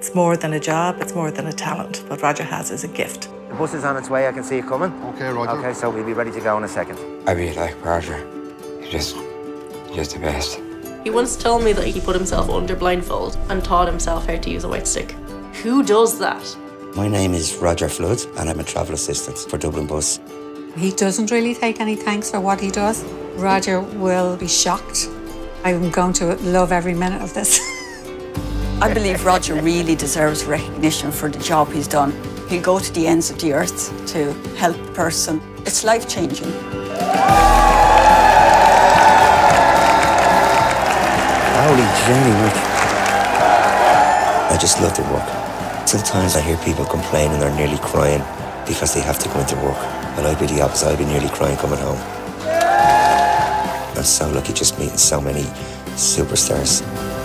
It's more than a job, it's more than a talent. What Roger has is a gift. The bus is on its way, I can see it coming. Okay, Roger. Okay, so we'll be ready to go in a second. I really like Roger. He's just the best. He once told me that he put himself under blindfold and taught himself how to use a wet stick. Who does that? My name is Roger Flood and I'm a travel assistant for Dublin Bus. He doesn't really take any thanks for what he does. Roger will be shocked. I'm going to love every minute of this. I believe Roger really deserves recognition for the job he's done. He'll go to the ends of the earth to help a person. It's life-changing. Holy Jenny, I just love the work. Sometimes I hear people complaining they're nearly crying because they have to go into work. And I'd be the opposite, I'd be nearly crying coming home. I'm so lucky just meeting so many superstars.